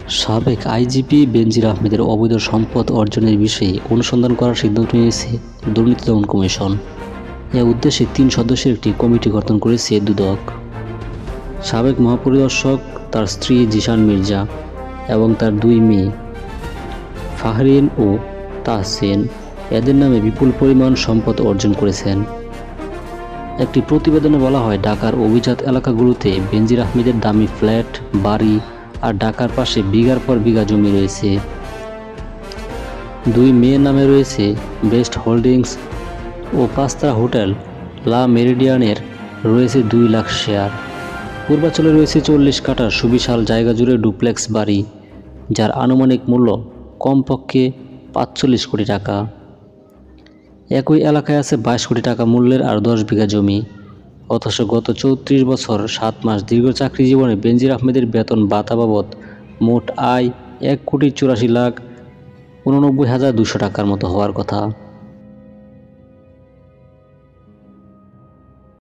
সাবেক আইজিপি বেনজির আহমেদের অবৈধ সম্পদ অর্জনের বিষয়ে অনুসন্ধান করার সিদ্ধান্ত নিয়েছে দুর্নীতি দমন কমিশন। এ উদ্দেশ্যে 3 সদস্যের একটি কমিটি গঠন করেছে দুদক। সাবেক মহাপরিদর্শক, তার স্ত্রী জিশান মির্জা এবং তার 2 মেয়ে ফাহরিন ও তাহসিন এদের নামে বিপুল পরিমাণ সম্পদ অর্জন করেছেন। একটি প্রতিবেদনে বলা হয়, ঢাকার অভিজাত এলাকাগুলোতে বেনজির আহমেদের দামি ফ্ল্যাট, বাড়ি আর ঢাকার পাশে বিঘার পর বিঘা জমি রয়েছে। 2 মেয়ের নামে রয়েছে বেস্ট হোল্ডিংস ও 5 তারা হোটেল লা মেরিডিয়ানের রয়েছে 2 লাখ শেয়ার। পূর্বাঞ্চলে রয়েছে 40 কাঠার সুবিশাল জায়গা জুড়ে ডুপ্লেক্স বাড়ি, যার আনুমানিক মূল্য কমপক্ষে 45 কোটি টাকা। একই এলাকায় আছে 22 কোটি টাকা মূল্যের আর 10 বিঘা জমি। অথচ গত 34 বছর 7 মাস দীর্ঘ চাকরি জীবনে বেনজির আহমেদের বেতন ভাতা বাবদ মোট আয় 1,84,89,200 টাকার মতো হওয়ার কথা।